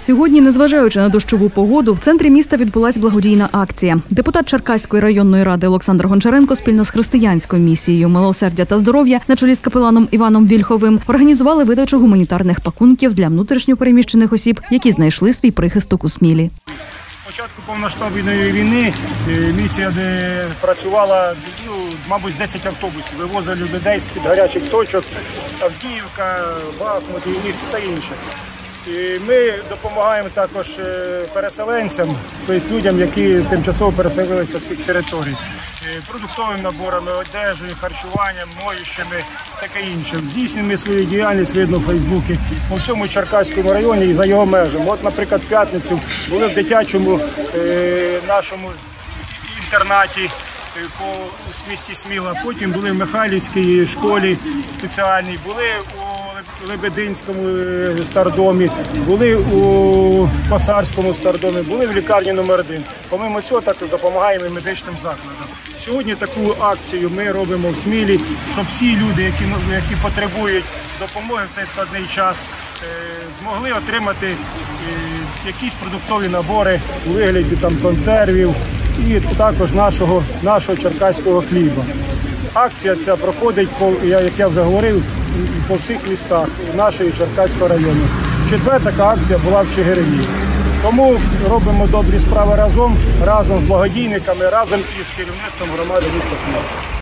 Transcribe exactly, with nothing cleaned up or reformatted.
Сьогодні, незважаючи на дощову погоду, в центрі міста відбулась благодійна акція. Депутат Черкаської районної ради Олександр Гончаренко спільно з християнською місією «Милосердя та здоров'я» на чолі з капеланом Іваном Вільховим організували видачу гуманітарних пакунків для внутрішньо переміщених осіб, які знайшли свій прихисток у Смілі. Початку повномасштабної війни місія, де працювала, ну, мабуть, десять автобусів, вивозили людей з-під гарячих точок, Авдіївка, Бахмут і все інше. І ми допомагаємо також переселенцям, тобто людям, які тимчасово переселилися з цих територій, продуктовими наборами, одежею, харчуванням, моющими, таке інше. Здійснюємо свою діяльність, видно, в Фейсбуці, по всьому Черкаському районі і за його межами. От, наприклад, в п'ятницю були в дитячому е, нашому інтернаті по у місті Сміла, потім були в Михайлівській школі спеціальній, були у Лебединському стардомі, були у Косарському стардомі, були в лікарні номер один. Помимо цього, також допомагаємо медичним закладам. Сьогодні таку акцію ми робимо в Смілі, щоб всі люди, які, які потребують допомоги в цей складний час, змогли отримати якісь продуктові набори у вигляді там, консервів і також нашого, нашого черкаського хліба. Акція ця проходить, по, як я вже говорив, по всіх містах нашої Черкаського району. Четверта така акція була в Чигирині. Тому робимо добрі справи разом, разом з благодійниками, разом із керівництвом громади міста Сміла.